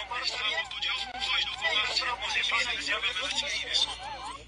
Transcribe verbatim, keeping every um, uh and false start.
Estava com o Deus, foi no comando, você fez esse